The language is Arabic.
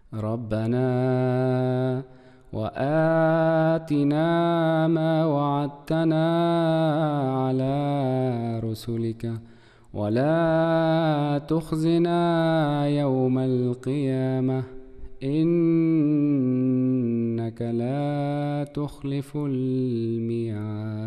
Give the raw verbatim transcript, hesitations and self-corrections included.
ربنا وآتنا ما وعدتنا على رسلك ولا تخزنا يوم القيامة إنك لا تخلف الميعاد.